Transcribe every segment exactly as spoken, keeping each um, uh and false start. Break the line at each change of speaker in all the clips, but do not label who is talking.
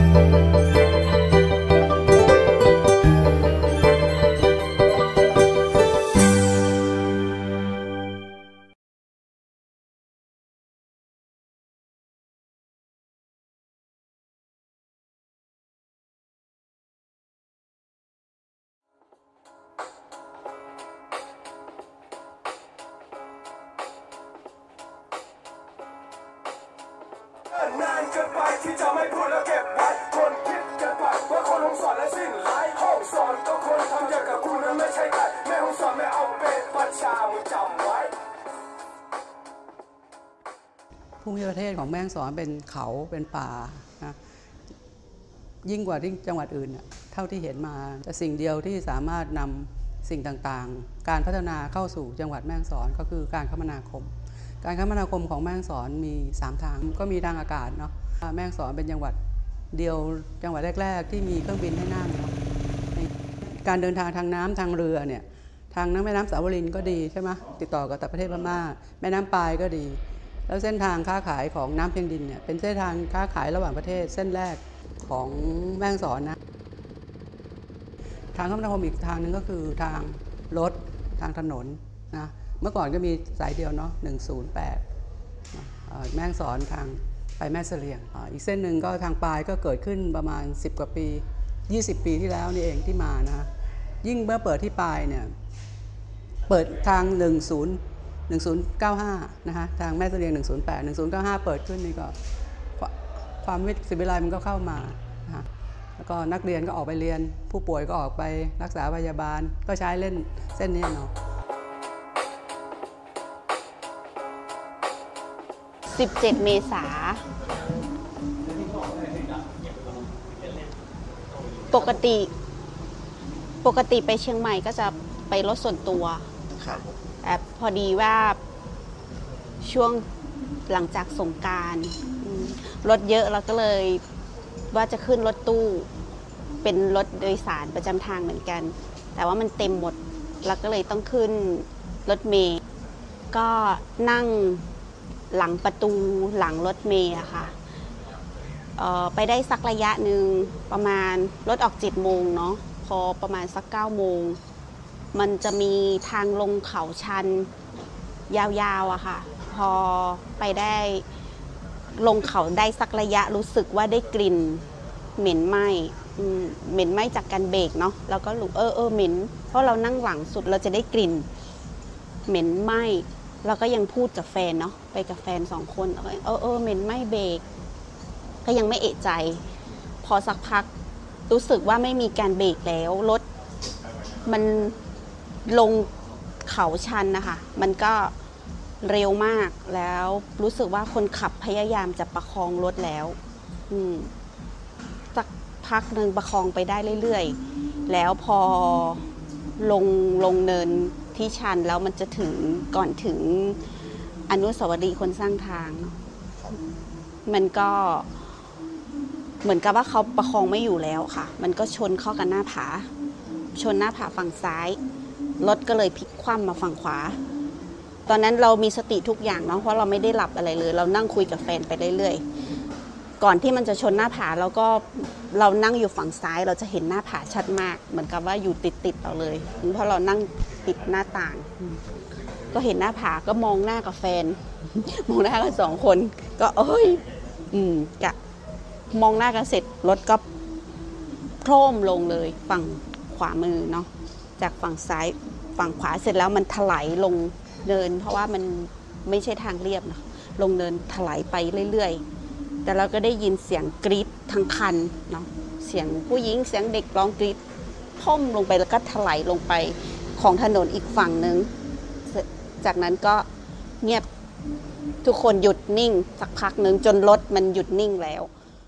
นานเกินไปที่จะไม่พูดแล้วเก็บไว้คนคิดเกินไปว่าคนห้องสอนและสิ้นไร้ห้องสอนก็คนทำอย่างกับกูนั้นไม่ใช่ไก่แม่ห้องสอนไม่เอาเป็นประชามึงจำไว้ภูมิประเทศของแม่ฮ่องสอนเป็นเขาเป็นป่านะยิ่งกว่าที่จังหวัดอื่นเท่าที่เห็นมาแต่สิ่งเดียวที่สามารถนำสิ่งต่างๆการพัฒนาเข้าสู่จังหวัดแม่ฮ่องสอนก็คือการคมนาคมการคมนาคมของแม่ฮ่องสอนมีสามทางก็มีทางอากาศเนาะแม่ฮ่องสอนเป็นจังหวัดเดียวจังหวัดแรกๆที่มีเครื่องบินให้นั่งเนาะการเดินทางทางน้ำทางเรือเนี่ยทางน้ำแม่น้ำสาวรินก็ดีใช่ไหมติดต่อกับประเทศพม่าแม่น้ำปายก็ดีแล้วเส้นทางค้าขายของน้ำเพียงดินเนี่ยเป็นเส้นทางค้าขายระหว่างประเทศเส้นแรกของแม่ฮ่องสอนนะทางคมนาคมอีกทางนึงก็คือทางรถทางถนนนะเมื่อก่อนก็มีสายเดียวเนาะหนึ่งศูนย์แปดแม่ฮ่องสอนทางไปแม่เสลียงอีกเส้นหนึ่งก็ทางปลายก็เกิดขึ้นประมาณสิบกว่าปียี่สิบปีที่แล้วนี่เองที่มานะยิ่งเมื่อเปิดที่ปลายเนี่ยเปิดทางหนึ่งศูนย์ หนึ่งศูนย์เก้าห้านะคะทางแม่เสลียงหนึ่งศูนย์แปด หนึ่งศูนย์เก้าห้าเปิดขึ้นนี่ก็ความวิทยาลัยมันก็เข้ามานะคะแล้วก็นักเรียนก็ออกไปเรียนผู้ป่วยก็ออกไปรักษาพยาบาลก็ใช้เล่นเส้นนี้เนาะ
สิบเจ็ดเมษาปกติปกติไปเชียงใหม่ก็จะไปรถส่วนตัวแต่พอดีว่าช่วงหลังจากสงกรานต์รถเยอะเราก็เลยว่าจะขึ้นรถตู้เป็นรถโดยสารประจำทางเหมือนกันแต่ว่ามันเต็มหมดเราก็เลยต้องขึ้นรถเมล์ก็นั่งหลังประตูหลังรถเมล์อะค่ะไปได้สักระยะหนึ่งประมาณรถออกเจ็ดโมงเนาะพอประมาณสักเก้าโมงมันจะมีทางลงเขาชันยาวๆอะค่ะพอไปได้ลงเขาได้สักระยะรู้สึกว่าได้กลิ่นเหม็นไหม้เหม็นไหม้จากการเบรกเนาะแล้วก็รู้เออเออเหม็นเพราะเรานั่งหลังสุดเราจะได้กลิ่นเหม็นไหม้เราก็ยังพูดกับแฟนเนาะไปกับแฟนสองคนเออเออเหม็นไหม้เบรกก็ยังไม่เอะใจพอสักพักรู้สึกว่าไม่มีการเบรกแล้วรถมันลงเขาชันนะคะมันก็เร็วมากแล้วรู้สึกว่าคนขับพยายามจะประคองรถแล้วอืมสักพักหนึ่งประคองไปได้เรื่อยๆแล้วพอลงลงเนินที่ชันแล้วมันจะถึงก่อนถึงอนุสาวรีย์คนสร้างทางเนาะมันก็เหมือนกับว่าเขาประคองไม่อยู่แล้วค่ะมันก็ชนเข้ากันหน้าผาชนหน้าผาฝั่งซ้ายรถก็เลยพลิกคว่ำมาฝั่งขวาตอนนั้นเรามีสติทุกอย่างเนาะเพราะเราไม่ได้หลับอะไรเลยเรานั่งคุยกับแฟนไปเรื่อยๆก่อนที่มันจะชนหน้าผาเราก็เรานั่งอยู่ฝั่งซ้ายเราจะเห็นหน้าผาชัดมากเหมือนกับว่าอยู่ติดๆเราเลยเพราะเรานั่งติดหน้าต่างก็เห็นหน้าผาก็มองหน้ากับแฟนมองหน้ากันสองคนก็เอ้ยอืมกะมองหน้ากันเสร็จรถก็โคร่มลงเลยฝั่งขวามือเนาะจากฝั่งซ้ายฝั่งขวาเสร็จแล้วมันถลายลงเนินเพราะว่ามันไม่ใช่ทางเรียบนะลงเนินถลายไปเรื่อยๆแต่เราก็ได้ยินเสียงกรี๊ดทั้งคันเนาะเสียงผู้หญิงเสียงเด็กร้องกรี๊ดพ่มลงไปแล้วก็ถลายลงไปของถนนอีกฝั่งนึงจากนั้นก็เงียบทุกคนหยุดนิ่งสักพักนึงจนรถมันหยุดนิ่งแล้ว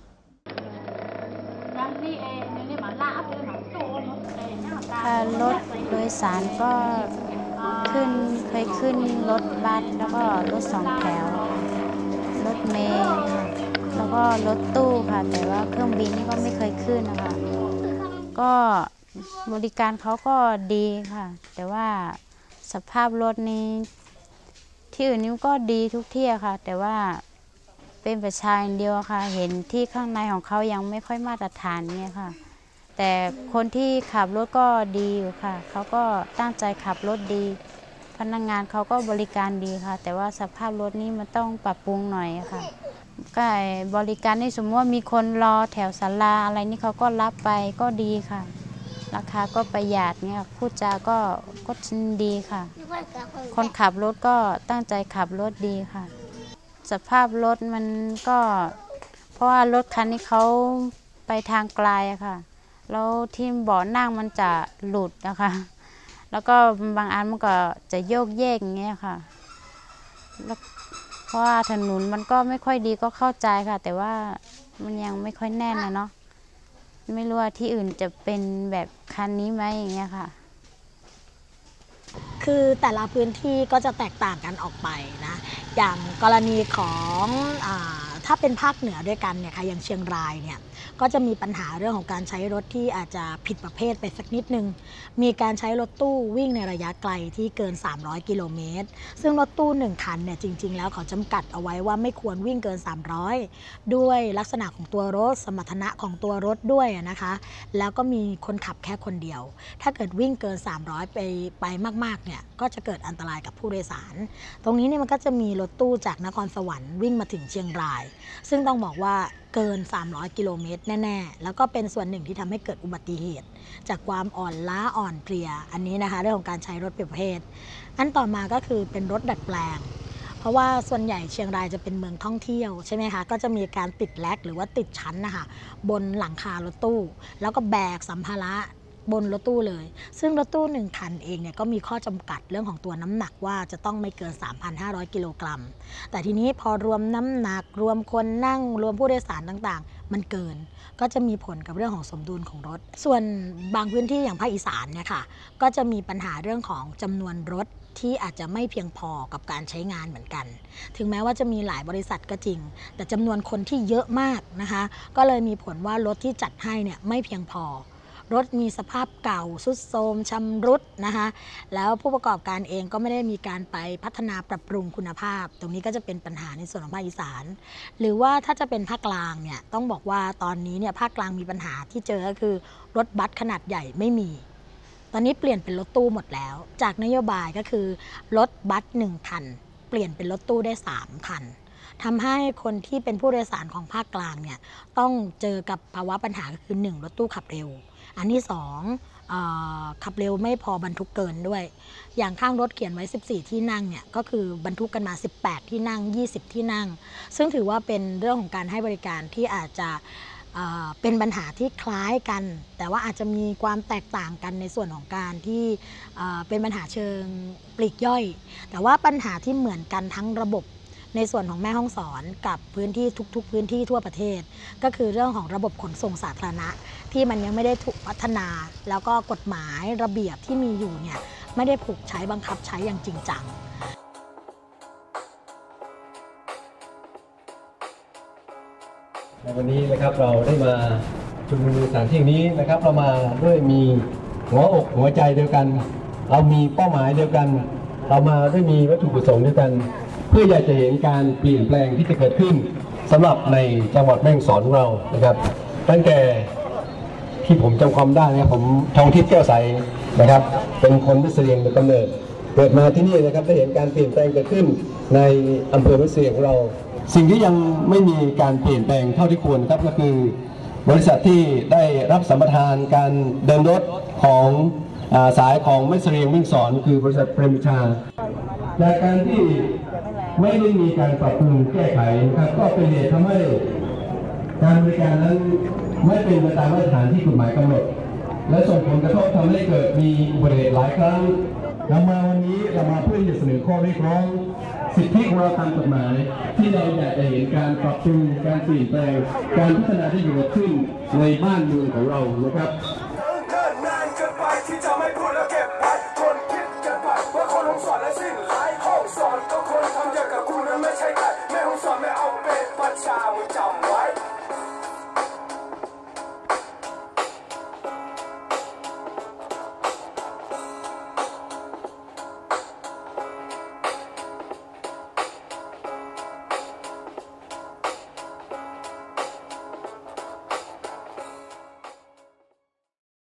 รถโดยสารก็ขึ้นเคยขึ้นรถบัสแล้วก็รถสองแถวรถเมล์แล้วก็รถตู้ค่ะแต่ว่าเครื่องบินนี่ก็ไม่เคยขึ้นนะคะก็บริการเขาก็ดีค่ะแต่ว่าสภาพรถนี้ที่อื่นนี่ก็ดีทุกที่ค่ะแต่ว่าเป็นประชาอย่างเดียวค่ะเห็นที่ข้างในของเขายังไม่ค่อยมาตรฐานเนี่ยค่ะแต่คนที่ขับรถก็ดีอยู่ค่ะเขาก็ตั้งใจขับรถดีพนักงานเขาก็บริการดีค่ะแต่ว่าสภาพรถนี้มันต้องปรับปรุงหน่อยค่ะก็บริการนี่สมมติว่ามีคนรอแถวศาลาอะไรนี่เขาก็รับไปก็ดีค่ะราคาก็ประหยัดเนี่ยพูดจาก็ก็ดีค่ะคนขับรถก็ตั้งใจขับรถดีค่ะสภาพรถมันก็เพราะว่ารถคันนี้เขาไปทางไกลอะค่ะแล้วที่เบาะนั่งมันจะหลุดนะคะแล้วก็บางอันมันก็จะโยกเยกอย่างเงี้ยค่ะแล้วเพราะว่าถนนมันก็ไม่ค่อยดีก็เข้าใจค่ะแต่ว่ามันยังไม่ค่อยแน่นนะเนาะไม่รู้ว่าที่อื่นจะเป็นแบบคันนี้ไหมอย่างเงี้ยค่ะ
คือแต่ละพื้นที่ก็จะแตกต่างกันออกไปนะอย่างกรณีของอ่าถ้าเป็นภาคเหนือด้วยกันเนี่ยค่ะอย่างเชียงรายเนี่ยก็จะมีปัญหาเรื่องของการใช้รถที่อาจจะผิดประเภทไปสักนิดนึงมีการใช้รถตู้วิ่งในระยะไกลที่เกินสามร้อยกิโลเมตรซึ่งรถตู้หนึ่งคันเนี่ยจริงๆแล้วเขาจำกัดเอาไว้ว่าไม่ควรวิ่งเกินสามร้อยด้วยลักษณะของตัวรถสมรรถนะของตัวรถด้วยนะคะแล้วก็มีคนขับแค่คนเดียวถ้าเกิดวิ่งเกินสามร้อยไปไปมากๆเนี่ยก็จะเกิดอันตรายกับผู้โดยสารตรงนี้เนี่ยมันก็จะมีรถตู้จากนครสวรรค์วิ่งมาถึงเชียงรายซึ่งต้องบอกว่าเกินสามร้อยกิโลเมตรแน่ๆแล้วก็เป็นส่วนหนึ่งที่ทำให้เกิดอุบัติเหตุจากความอ่อนล้าอ่อนเพลียอันนี้นะคะเรื่องของการใช้รถประเภทอันต่อมาก็คือเป็นรถดัดแปลงเพราะว่าส่วนใหญ่เชียงรายจะเป็นเมืองท่องเที่ยวใช่ไหมคะก็จะมีการติดแล็กหรือว่าติดชั้นนะคะบนหลังคารถตู้แล้วก็แบกสัมภาระบนรถตู้เลยซึ่งรถตู้หนึ่งคันเองเนี่ยก็มีข้อจำกัดเรื่องของตัวน้ำหนักว่าจะต้องไม่เกิน สามพันห้าร้อย กิโลกรัมแต่ทีนี้พอรวมน้ำหนักรวมคนนั่งรวมผู้โดยสารต่างๆมันเกินก็จะมีผลกับเรื่องของสมดุลของรถส่วนบางพื้นที่อย่างภาคอีสานเนี่ยค่ะก็จะมีปัญหาเรื่องของจำนวนรถที่อาจจะไม่เพียงพอกับการใช้งานเหมือนกันถึงแม้ว่าจะมีหลายบริษัทก็จริงแต่จำนวนคนที่เยอะมากนะคะก็เลยมีผลว่ารถที่จัดให้เนี่ยไม่เพียงพอรถมีสภาพเก่าทรุดโทรมชำรุดนะคะแล้วผู้ประกอบการเองก็ไม่ได้มีการไปพัฒนาปรับปรุงคุณภาพตรงนี้ก็จะเป็นปัญหาในส่วนของภาคอีสานหรือว่าถ้าจะเป็นภาคกลางเนี่ยต้องบอกว่าตอนนี้เนี่ยภาคกลางมีปัญหาที่เจอก็คือรถบัสขนาดใหญ่ไม่มีตอนนี้เปลี่ยนเป็นรถตู้หมดแล้วจากนโยบายก็คือรถบัสหนึ่งคันเปลี่ยนเป็นรถตู้ได้สามคันทำให้คนที่เป็นผู้โดยสารของภาคกลางเนี่ยต้องเจอกับภาวะปัญหาก็คือหนึ่งรถตู้ขับเร็วอันที่สองขับเร็วไม่พอบรรทุกเกินด้วยอย่างข้างรถเขียนไว้สิบสี่ที่นั่งเนี่ยก็คือบรรทุกกันมาสิบแปดที่นั่งยี่สิบที่นั่งซึ่งถือว่าเป็นเรื่องของการให้บริการที่อาจจะเป็นปัญหาที่คล้ายกันแต่ว่าอาจจะมีความแตกต่างกันในส่วนของการที่เป็นปัญหาเชิงปลีกย่อยแต่ว่าปัญหาที่เหมือนกันทั้งระบบในส่วนของแม่ฮ่องสอนกับพื้นที่ทุกๆพื้นที่ทั่วประเทศก็คือเรื่องของระบบขนส่งสาธารณะที่มันยังไม่ได้ถูกพัฒนาแล้วก็กฎหมายระเบียบที่มีอยู่เนี่ยไม่ได้ผูกใช้บังคับใช้อย่างจริงจัง
ในวันนี้นะครับเราได้มาชุมนุมในสถานที่นี้นะครับเรามาด้วยมีหัวอกหัวใจเดียวกันเรามีเป้าหมายเดียวกันเรามาด้วยมีวัตถุประสงค์เดียวกันเพื่ออยากจะเห็นการเปลี่ยนแปลงที่จะเกิดขึ้นสำหรับในจังหวัดแม่ฮ่องสอนของเรานะครับตั้งแต่ที่ผมจำความได้นะครับผมทองทิพย์แก้วใสนะครับเป็นคนแม่เสลียงโดยกำเนิดเกิดมาที่นี่นะครับได้เห็นการเปลี่ยนแปลงเกิดขึ้นในอำเภอแม่เสลียงของเราสิ่งที่ยังไม่มีการเปลี่ยนแปลงเท่าที่ควรครับก็คือบริษัทที่ได้รับสัมปทานการเดินรถของสายของแม่เสลียงแม่ฮ่องสอนคือบริษัทเปรมชาจากการที่ไม่ได้มีการปรับปรุงแก้ไขนะครับก็เป็นเหตุทำให้การบริการนั้นไม่เป็นไปตามมาตรฐานที่กฎหมายกำหนดและส่งผลกระทบทำให้เกิดมีอุบัติเหตุหลายครั้งเรามาวันนี้เรามาเพื่อจะเสนอข้อเรียกร้องสิทธิของเราตามกฎหมายที่เราอยากจะเห็นการปรับปรุงการเปลี่ยนแปลงการพัฒนาที่เกิดขึ้นในบ้านเมืองของเรานะครับ